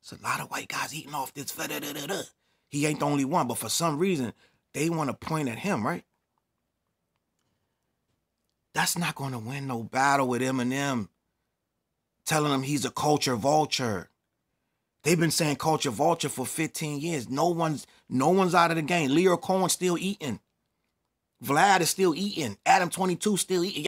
It's a lot of white guys eating off this. He ain't the only one, but for some reason, they want to point at him, right? That's not going to win no battle with Eminem telling him he's a culture vulture. They've been saying culture vulture for 15 years. No one's out of the game. Leo Cohen's still eating. Vlad is still eating. Adam 22 still eating.